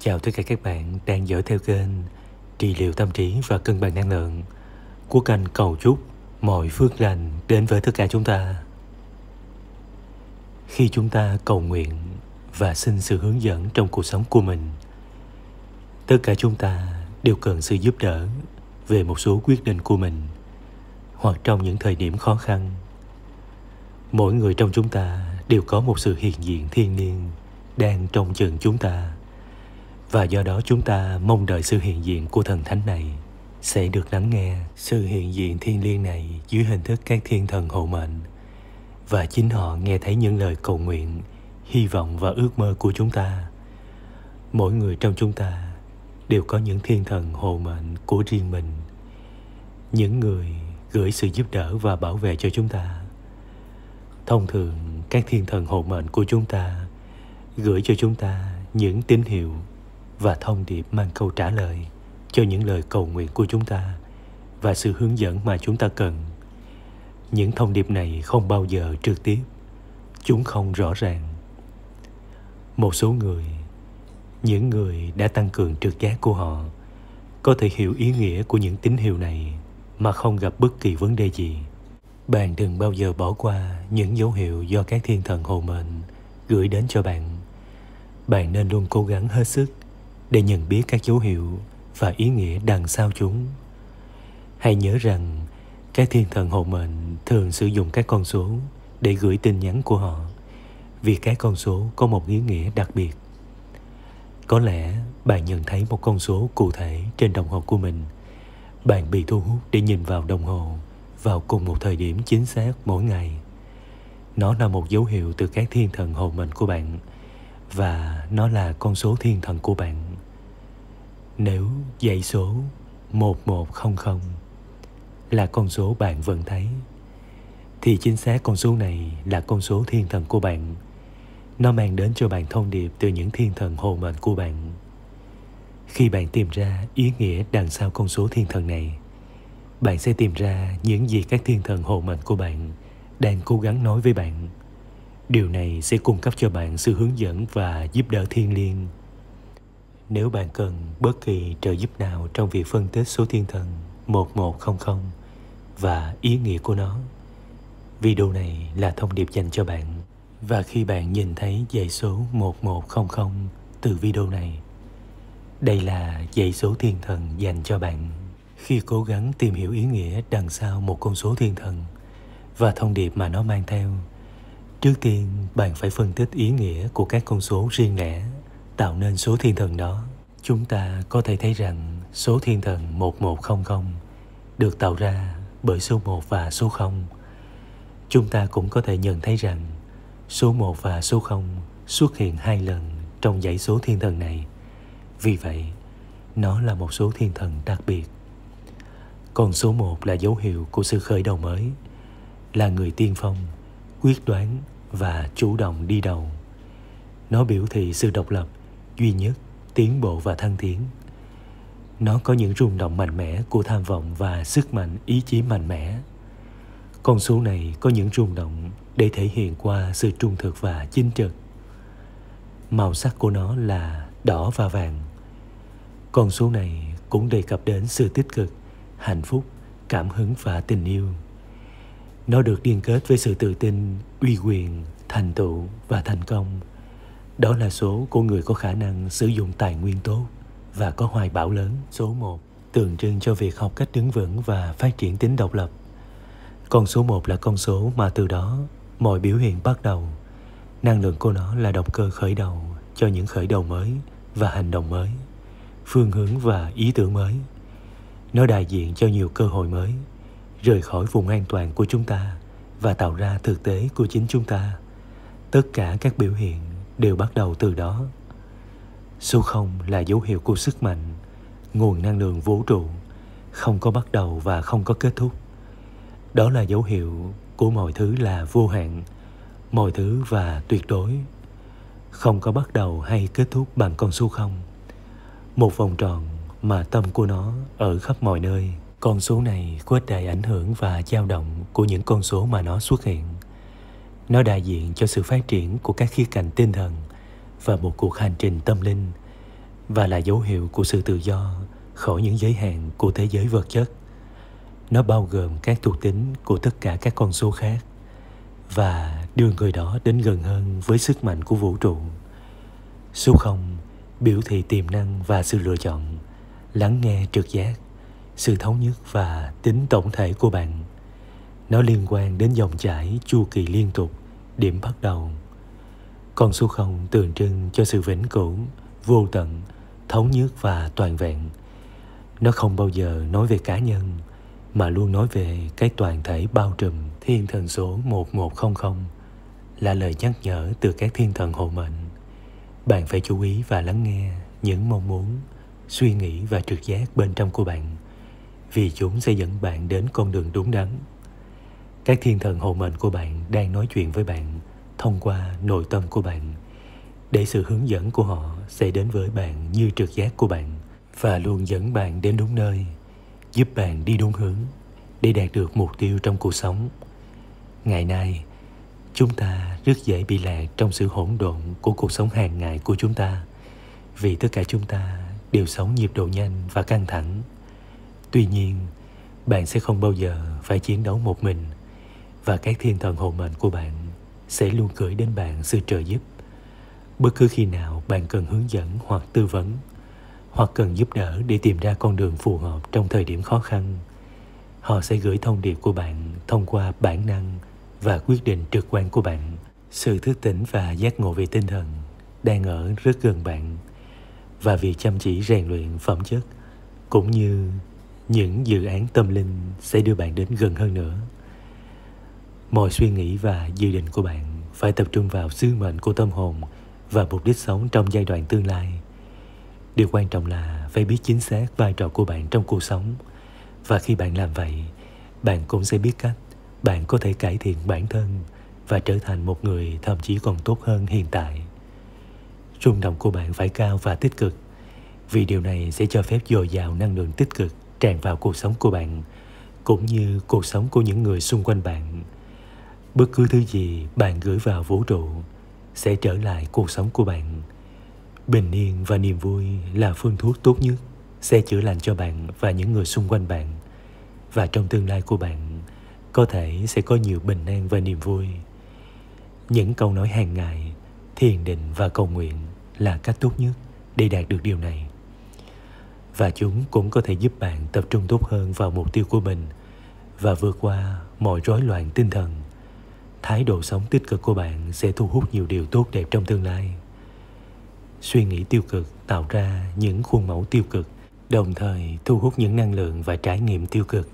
Chào tất cả các bạn đang dõi theo kênh Trị liệu tâm trí và cân bằng năng lượng của kênh cầu chúc mọi phước lành đến với tất cả chúng ta. Khi chúng ta cầu nguyện và xin sự hướng dẫn trong cuộc sống của mình, tất cả chúng ta đều cần sự giúp đỡ về một số quyết định của mình hoặc trong những thời điểm khó khăn. Mỗi người trong chúng ta đều có một sự hiện diện thiên liêng đang trông chừng chúng ta, và do đó chúng ta mong đợi sự hiện diện của thần thánh này sẽ được lắng nghe. Sự hiện diện thiêng liêng này dưới hình thức các thiên thần hộ mệnh, và chính họ nghe thấy những lời cầu nguyện, hy vọng và ước mơ của chúng ta. Mỗi người trong chúng ta đều có những thiên thần hộ mệnh của riêng mình, những người gửi sự giúp đỡ và bảo vệ cho chúng ta. Thông thường, các thiên thần hộ mệnh của chúng ta gửi cho chúng ta những tín hiệu và thông điệp mang câu trả lời cho những lời cầu nguyện của chúng ta và sự hướng dẫn mà chúng ta cần. Những thông điệp này không bao giờ trực tiếp, chúng không rõ ràng. Một số người, những người đã tăng cường trực giác của họ, có thể hiểu ý nghĩa của những tín hiệu này mà không gặp bất kỳ vấn đề gì. Bạn đừng bao giờ bỏ qua những dấu hiệu do các thiên thần hộ mệnh gửi đến cho bạn. Bạn nên luôn cố gắng hết sức để nhận biết các dấu hiệu và ý nghĩa đằng sau chúng. Hãy nhớ rằng các thiên thần hộ mệnh thường sử dụng các con số để gửi tin nhắn của họ, vì các con số có một ý nghĩa đặc biệt. Có lẽ bạn nhận thấy một con số cụ thể trên đồng hồ của mình. Bạn bị thu hút để nhìn vào đồng hồ vào cùng một thời điểm chính xác mỗi ngày. Nó là một dấu hiệu từ các thiên thần hộ mệnh của bạn, và nó là con số thiên thần của bạn. Nếu dãy số 1100 là con số bạn vẫn thấy, thì chính xác con số này là con số thiên thần của bạn. Nó mang đến cho bạn thông điệp từ những thiên thần hộ mệnh của bạn. Khi bạn tìm ra ý nghĩa đằng sau con số thiên thần này, bạn sẽ tìm ra những gì các thiên thần hộ mệnh của bạn đang cố gắng nói với bạn. Điều này sẽ cung cấp cho bạn sự hướng dẫn và giúp đỡ thiêng liêng. Nếu bạn cần bất kỳ trợ giúp nào trong việc phân tích số thiên thần 1100 và ý nghĩa của nó, video này là thông điệp dành cho bạn. Và khi bạn nhìn thấy dãy số 1100 từ video này, đây là dãy số thiên thần dành cho bạn. Khi cố gắng tìm hiểu ý nghĩa đằng sau một con số thiên thần và thông điệp mà nó mang theo, trước tiên bạn phải phân tích ý nghĩa của các con số riêng lẻ tạo nên số thiên thần đó. Chúng ta có thể thấy rằng số thiên thần 1100 được tạo ra bởi số 1 và số 0. Chúng ta cũng có thể nhận thấy rằng số 1 và số 0 xuất hiện 2 lần trong dãy số thiên thần này. Vì vậy, nó là một số thiên thần đặc biệt. Con số 1 là dấu hiệu của sự khởi đầu mới, là người tiên phong, quyết đoán và chủ động đi đầu. Nó biểu thị sự độc lập, duy nhất, tiến bộ và thăng tiến. Nó có những rung động mạnh mẽ của tham vọng và sức mạnh ý chí mạnh mẽ. Con số này có những rung động để thể hiện qua sự trung thực và chính trực. Màu sắc của nó là đỏ và vàng. Con số này cũng đề cập đến sự tích cực, hạnh phúc, cảm hứng và tình yêu. Nó được liên kết với sự tự tin, uy quyền, thành tựu và thành công. Đó là số của người có khả năng sử dụng tài nguyên tốt và có hoài bão lớn. Số 1 tượng trưng cho việc học cách đứng vững và phát triển tính độc lập. Con số 1 là con số mà từ đó mọi biểu hiện bắt đầu. Năng lượng của nó là động cơ khởi đầu cho những khởi đầu mới và hành động mới, phương hướng và ý tưởng mới. Nó đại diện cho nhiều cơ hội mới, rời khỏi vùng an toàn của chúng ta và tạo ra thực tế của chính chúng ta. Tất cả các biểu hiện đều bắt đầu từ đó. Số 0 là dấu hiệu của sức mạnh, nguồn năng lượng vũ trụ, không có bắt đầu và không có kết thúc. Đó là dấu hiệu của mọi thứ là vô hạn, mọi thứ và tuyệt đối. Không có bắt đầu hay kết thúc bằng con số 0. Một vòng tròn mà tâm của nó ở khắp mọi nơi. Con số này khuếch đại ảnh hưởng và dao động của những con số mà nó xuất hiện. Nó đại diện cho sự phát triển của các khía cạnh tinh thần và một cuộc hành trình tâm linh và là dấu hiệu của sự tự do khỏi những giới hạn của thế giới vật chất. Nó bao gồm các thuộc tính của tất cả các con số khác và đưa người đó đến gần hơn với sức mạnh của vũ trụ. Số 0 biểu thị tiềm năng và sự lựa chọn, lắng nghe trực giác, sự thống nhất và tính tổng thể của bạn. Nó liên quan đến dòng chảy chu kỳ liên tục, điểm bắt đầu. Con số 0 tượng trưng cho sự vĩnh cửu, vô tận, thống nhất và toàn vẹn. Nó không bao giờ nói về cá nhân, mà luôn nói về cái toàn thể bao trùm. Thiên thần số 1100 là lời nhắc nhở từ các thiên thần hộ mệnh. Bạn phải chú ý và lắng nghe những mong muốn, suy nghĩ và trực giác bên trong của bạn, vì chúng sẽ dẫn bạn đến con đường đúng đắn. Các thiên thần hộ mệnh của bạn đang nói chuyện với bạn thông qua nội tâm của bạn, để sự hướng dẫn của họ sẽ đến với bạn như trực giác của bạn và luôn dẫn bạn đến đúng nơi, giúp bạn đi đúng hướng để đạt được mục tiêu trong cuộc sống. Ngày nay, chúng ta rất dễ bị lạc trong sự hỗn độn của cuộc sống hàng ngày của chúng ta, vì tất cả chúng ta đều sống nhịp độ nhanh và căng thẳng. Tuy nhiên, bạn sẽ không bao giờ phải chiến đấu một mình, và các thiên thần hộ mệnh của bạn sẽ luôn gửi đến bạn sự trợ giúp. Bất cứ khi nào bạn cần hướng dẫn hoặc tư vấn, hoặc cần giúp đỡ để tìm ra con đường phù hợp trong thời điểm khó khăn, họ sẽ gửi thông điệp của bạn thông qua bản năng và quyết định trực quan của bạn. Sự thức tỉnh và giác ngộ về tinh thần đang ở rất gần bạn, và việc chăm chỉ rèn luyện phẩm chất cũng như những dự án tâm linh sẽ đưa bạn đến gần hơn nữa. Mọi suy nghĩ và dự định của bạn phải tập trung vào sứ mệnh của tâm hồn và mục đích sống trong giai đoạn tương lai. Điều quan trọng là phải biết chính xác vai trò của bạn trong cuộc sống, và khi bạn làm vậy, bạn cũng sẽ biết cách bạn có thể cải thiện bản thân và trở thành một người thậm chí còn tốt hơn hiện tại. Rung động của bạn phải cao và tích cực, vì điều này sẽ cho phép dồi dào năng lượng tích cực tràn vào cuộc sống của bạn, cũng như cuộc sống của những người xung quanh bạn. Bất cứ thứ gì bạn gửi vào vũ trụ sẽ trở lại cuộc sống của bạn. Bình yên và niềm vui là phương thuốc tốt nhất, sẽ chữa lành cho bạn và những người xung quanh bạn. Và trong tương lai của bạn, có thể sẽ có nhiều bình an và niềm vui. Những câu nói hàng ngày, thiền định và cầu nguyện là cách tốt nhất để đạt được điều này. Và chúng cũng có thể giúp bạn tập trung tốt hơn vào mục tiêu của mình và vượt qua mọi rối loạn tinh thần. Thái độ sống tích cực của bạn sẽ thu hút nhiều điều tốt đẹp trong tương lai. Suy nghĩ tiêu cực tạo ra những khuôn mẫu tiêu cực, đồng thời thu hút những năng lượng và trải nghiệm tiêu cực.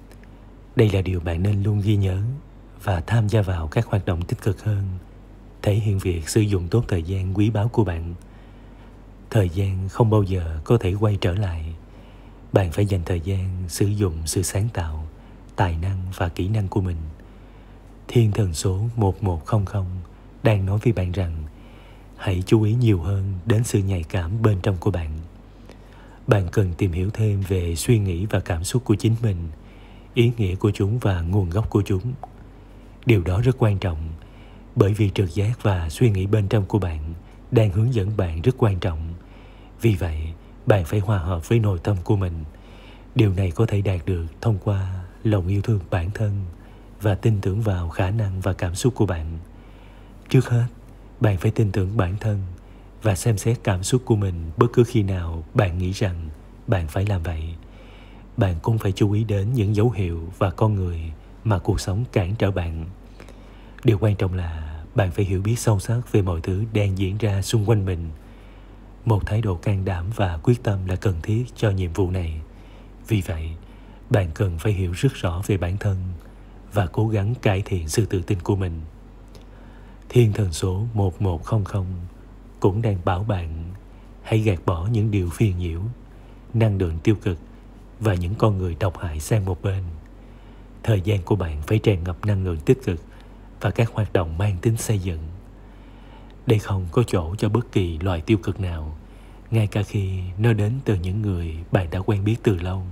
Đây là điều bạn nên luôn ghi nhớ và tham gia vào các hoạt động tích cực hơn, thể hiện việc sử dụng tốt thời gian quý báu của bạn. Thời gian không bao giờ có thể quay trở lại. Bạn phải dành thời gian sử dụng sự sáng tạo, tài năng và kỹ năng của mình. Thiên thần số 1100 đang nói với bạn rằng hãy chú ý nhiều hơn đến sự nhạy cảm bên trong của bạn. Bạn cần tìm hiểu thêm về suy nghĩ và cảm xúc của chính mình, ý nghĩa của chúng và nguồn gốc của chúng. Điều đó rất quan trọng, bởi vì trực giác và suy nghĩ bên trong của bạn đang hướng dẫn bạn rất quan trọng. Vì vậy, bạn phải hòa hợp với nội tâm của mình. Điều này có thể đạt được thông qua lòng yêu thương bản thân và tin tưởng vào khả năng và cảm xúc của bạn. Trước hết, bạn phải tin tưởng bản thân và xem xét cảm xúc của mình bất cứ khi nào bạn nghĩ rằng bạn phải làm vậy. Bạn cũng phải chú ý đến những dấu hiệu và con người mà cuộc sống cản trở bạn. Điều quan trọng là bạn phải hiểu biết sâu sắc về mọi thứ đang diễn ra xung quanh mình. Một thái độ can đảm và quyết tâm là cần thiết cho nhiệm vụ này. Vì vậy, bạn cần phải hiểu rất rõ về bản thân và cố gắng cải thiện sự tự tin của mình. Thiên thần số 1100 cũng đang bảo bạn hãy gạt bỏ những điều phiền nhiễu, năng lượng tiêu cực và những con người độc hại sang một bên. Thời gian của bạn phải tràn ngập năng lượng tích cực và các hoạt động mang tính xây dựng. Đây không có chỗ cho bất kỳ loại tiêu cực nào, ngay cả khi nó đến từ những người bạn đã quen biết từ lâu.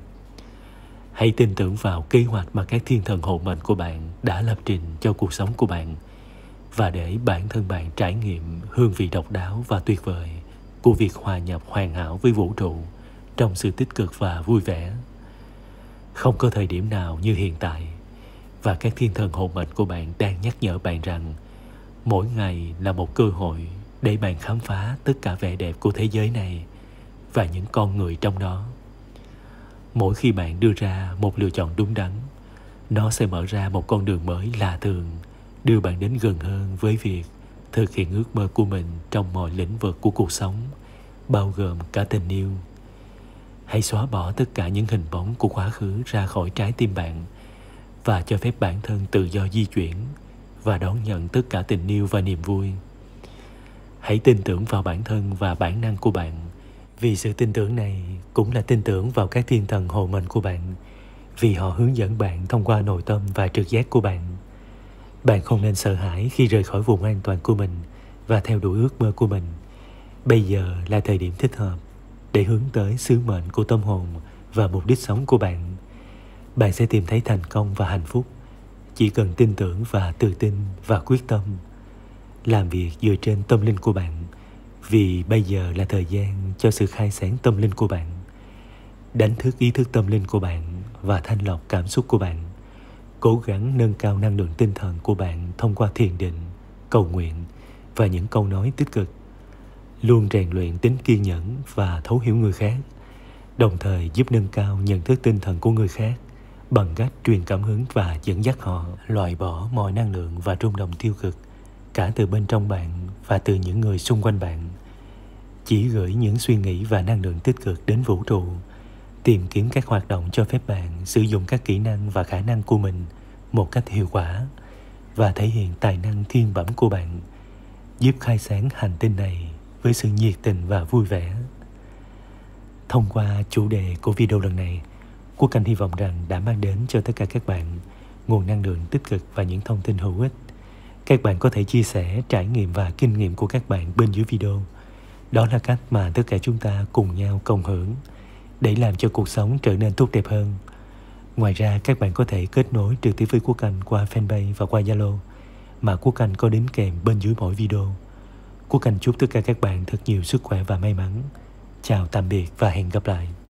Hãy tin tưởng vào kế hoạch mà các thiên thần hộ mệnh của bạn đã lập trình cho cuộc sống của bạn, và để bản thân bạn trải nghiệm hương vị độc đáo và tuyệt vời của việc hòa nhập hoàn hảo với vũ trụ trong sự tích cực và vui vẻ. Không có thời điểm nào như hiện tại, và các thiên thần hộ mệnh của bạn đang nhắc nhở bạn rằng mỗi ngày là một cơ hội để bạn khám phá tất cả vẻ đẹp của thế giới này và những con người trong nó. Mỗi khi bạn đưa ra một lựa chọn đúng đắn, nó sẽ mở ra một con đường mới lạ thường, đưa bạn đến gần hơn với việc thực hiện ước mơ của mình trong mọi lĩnh vực của cuộc sống, bao gồm cả tình yêu. Hãy xóa bỏ tất cả những hình bóng của quá khứ ra khỏi trái tim bạn và cho phép bản thân tự do di chuyển và đón nhận tất cả tình yêu và niềm vui. Hãy tin tưởng vào bản thân và bản năng của bạn, vì sự tin tưởng này cũng là tin tưởng vào các thiên thần hộ mệnh của bạn, vì họ hướng dẫn bạn thông qua nội tâm và trực giác của bạn. Bạn không nên sợ hãi khi rời khỏi vùng an toàn của mình và theo đuổi ước mơ của mình. Bây giờ là thời điểm thích hợp để hướng tới sứ mệnh của tâm hồn và mục đích sống của bạn. Bạn sẽ tìm thấy thành công và hạnh phúc chỉ cần tin tưởng và tự tin và quyết tâm làm việc dựa trên tâm linh của bạn, vì bây giờ là thời gian cho sự khai sáng tâm linh của bạn. Đánh thức ý thức tâm linh của bạn và thanh lọc cảm xúc của bạn. Cố gắng nâng cao năng lượng tinh thần của bạn thông qua thiền định, cầu nguyện và những câu nói tích cực. Luôn rèn luyện tính kiên nhẫn và thấu hiểu người khác, đồng thời giúp nâng cao nhận thức tinh thần của người khác bằng cách truyền cảm hứng và dẫn dắt họ loại bỏ mọi năng lượng và rung động tiêu cực, cả từ bên trong bạn và từ những người xung quanh bạn. Chỉ gửi những suy nghĩ và năng lượng tích cực đến vũ trụ, tìm kiếm các hoạt động cho phép bạn sử dụng các kỹ năng và khả năng của mình một cách hiệu quả và thể hiện tài năng thiên bẩm của bạn, giúp khai sáng hành tinh này với sự nhiệt tình và vui vẻ. Thông qua chủ đề của video lần này, Quốc Anh hy vọng rằng đã mang đến cho tất cả các bạn nguồn năng lượng tích cực và những thông tin hữu ích. Các bạn có thể chia sẻ trải nghiệm và kinh nghiệm của các bạn bên dưới video. Đó là cách mà tất cả chúng ta cùng nhau cộng hưởng để làm cho cuộc sống trở nên tốt đẹp hơn. Ngoài ra, các bạn có thể kết nối trực tiếp với Quốc Anh qua fanpage và qua Zalo mà Quốc Anh có đính kèm bên dưới mỗi video. Quốc Anh chúc tất cả các bạn thật nhiều sức khỏe và may mắn. Chào tạm biệt và hẹn gặp lại.